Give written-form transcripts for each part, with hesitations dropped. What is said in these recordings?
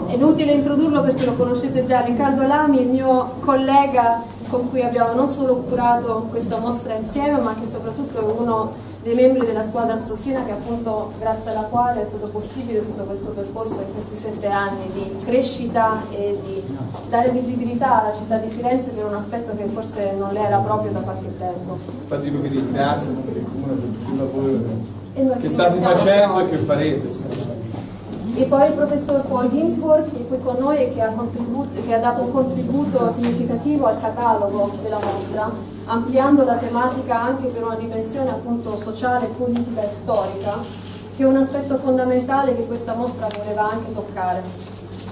È inutile introdurlo perché lo conoscete già, Riccardo Lami, il mio collega con cui abbiamo non solo curato questa mostra insieme, ma che soprattutto è uno dei membri della squadra Strozzina, che appunto grazie alla quale è stato possibile tutto questo percorso in questi 7 anni di crescita e di dare visibilità alla città di Firenze per un aspetto che forse non le era proprio da qualche tempo. Infatti vi ringrazio per il comune per tutto il lavoro che state facendo e che farete. E poi il professor Paul Ginsburg, che è qui con noi e che ha dato un contributo significativo al catalogo della mostra, ampliando la tematica anche per una dimensione appunto sociale, politica e storica, che è un aspetto fondamentale che questa mostra voleva anche toccare.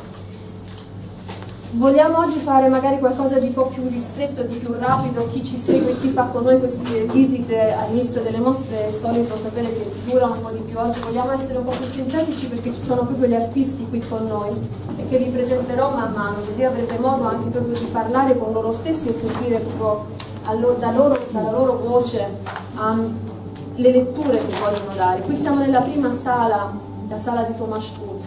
Vogliamo oggi fare magari qualcosa di un po' più ristretto, di più rapido. Chi ci segue, chi fa con noi queste visite all'inizio delle mostre è solito sapere che durano un po' di più. Oggi vogliamo essere un po' più sintetici perché ci sono proprio gli artisti qui con noi e che vi presenterò man mano, così avrete modo anche proprio di parlare con loro stessi e sentire proprio dalla loro voce le letture che vogliono dare. Qui siamo nella prima sala, la sala di Thomas Schut.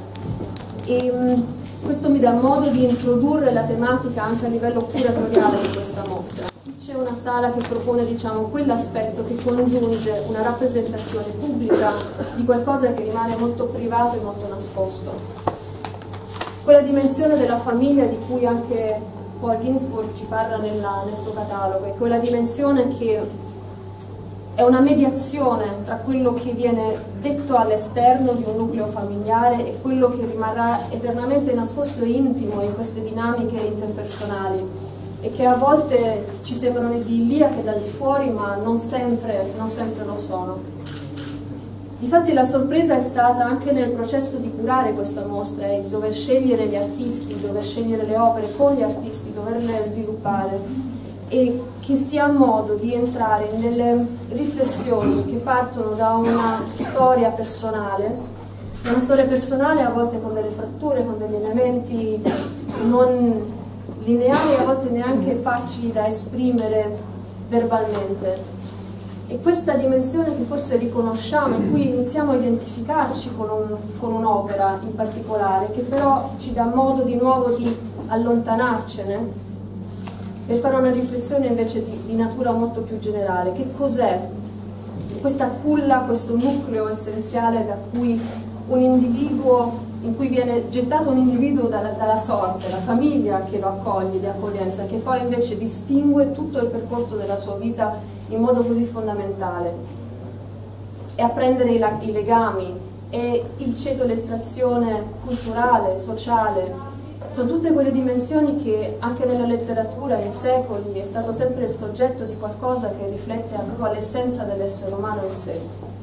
Questo mi dà modo di introdurre la tematica anche a livello curatoriale di questa mostra. C'è una sala che propone, diciamo, quell'aspetto che congiunge una rappresentazione pubblica di qualcosa che rimane molto privato e molto nascosto. Quella dimensione della famiglia di cui anche Paul Ginsburg ci parla nel suo catalogo, è quella dimensione che è una mediazione tra quello che viene detto all'esterno di un nucleo familiare e quello che rimarrà eternamente nascosto e intimo in queste dinamiche interpersonali e che a volte ci sembrano idilliache dal di fuori, ma non sempre lo sono. Difatti la sorpresa è stata anche nel processo di curare questa mostra e di dover scegliere gli artisti, dover scegliere le opere con gli artisti, doverle sviluppare, e che si ha modo di entrare in delle riflessioni che partono da una storia personale a volte con delle fratture, con degli elementi non lineari, a volte neanche facili da esprimere verbalmente. E questa dimensione che forse riconosciamo, in cui iniziamo a identificarci con un'opera in particolare, che però ci dà modo di nuovo di allontanarcene, per fare una riflessione invece di natura molto più generale. Che cos'è questa culla, questo nucleo essenziale da cui un individuo, in cui viene gettato un individuo dalla sorte, la famiglia che lo accoglie, di accoglienza, che poi invece distingue tutto il percorso della sua vita in modo così fondamentale. E apprendere i legami, e il ceto, l'estrazione culturale, sociale, sono tutte quelle dimensioni che anche nella letteratura in secoli è stato sempre il soggetto di qualcosa che riflette proprio all'essenza dell'essere umano in sé.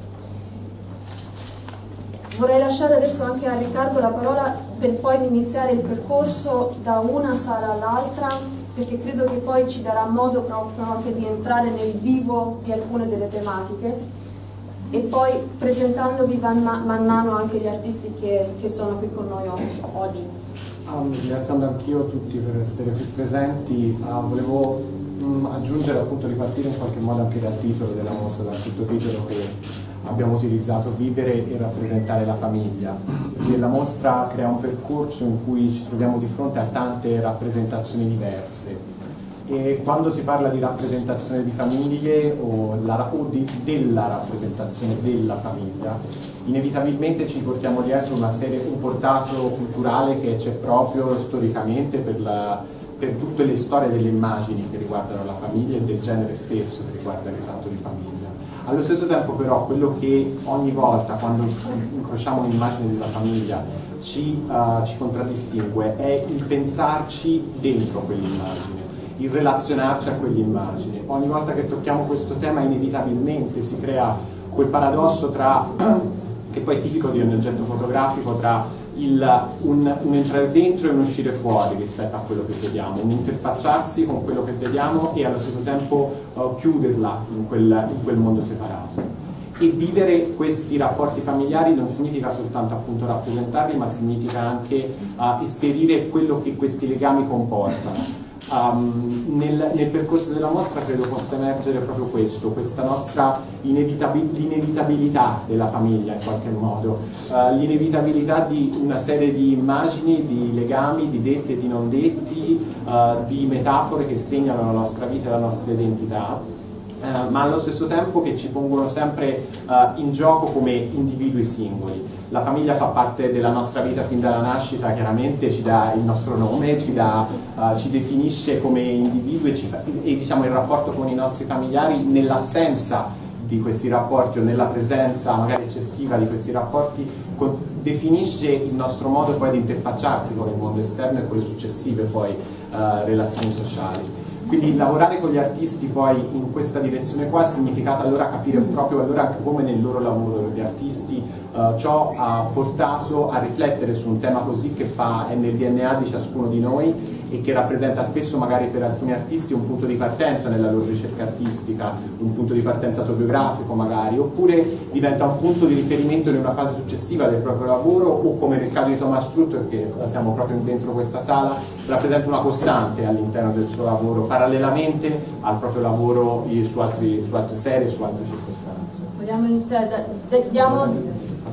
Vorrei lasciare adesso anche a Riccardo la parola per poi iniziare il percorso da una sala all'altra, perché credo che poi ci darà modo proprio anche di entrare nel vivo di alcune delle tematiche e poi presentandovi man mano anche gli artisti che sono qui con noi oggi. Ringraziando anch'io tutti per essere qui presenti, volevo aggiungere, appunto, ripartire in qualche modo anche dal titolo della mostra, dal sottotitolo che abbiamo utilizzato, Vivere e rappresentare la famiglia, perché la mostra crea un percorso in cui ci troviamo di fronte a tante rappresentazioni diverse e quando si parla di rappresentazione di famiglie della rappresentazione della famiglia, inevitabilmente ci portiamo dietro un portato culturale che c'è proprio storicamente per tutte le storie delle immagini che riguardano la famiglia e del genere stesso che riguarda il ritratto di famiglia. Allo stesso tempo però quello che ogni volta quando incrociamo un'immagine della famiglia ci contraddistingue è il pensarci dentro quell'immagine, il relazionarci a quell'immagine. Ogni volta che tocchiamo questo tema inevitabilmente si crea quel paradosso che poi è tipico di un oggetto fotografico, tra un entrare dentro e un uscire fuori rispetto a quello che vediamo, un interfacciarsi con quello che vediamo e allo stesso tempo chiuderla in quel mondo separato. E vivere questi rapporti familiari non significa soltanto appunto rappresentarli, ma significa anche esperire quello che questi legami comportano. Nel percorso della mostra credo possa emergere proprio questo, questa nostra l'inevitabilità della famiglia in qualche modo, l'inevitabilità di una serie di immagini, di legami, di detti e di non detti, di metafore che segnano la nostra vita e la nostra identità, ma allo stesso tempo che ci pongono sempre in gioco come individui singoli. La famiglia fa parte della nostra vita fin dalla nascita, chiaramente ci dà il nostro nome, ci definisce come individui e diciamo il rapporto con i nostri familiari nell'assenza di questi rapporti o nella presenza magari eccessiva di questi rapporti definisce il nostro modo poi di interfacciarsi con il mondo esterno e con le successive poi relazioni sociali. Quindi lavorare con gli artisti poi in questa direzione qua ha significato allora capire proprio allora anche come nel loro lavoro gli artisti ciò ha portato a riflettere su un tema così che è nel DNA di ciascuno di noi e che rappresenta spesso magari per alcuni artisti un punto di partenza nella loro ricerca artistica, un punto di partenza autobiografico magari, oppure diventa un punto di riferimento in una fase successiva del proprio lavoro, o come nel caso di Thomas Truth, che siamo proprio dentro questa sala, rappresenta una costante all'interno del suo lavoro, parallelamente al proprio lavoro su altre serie, su altre circostanze. Vogliamo iniziare?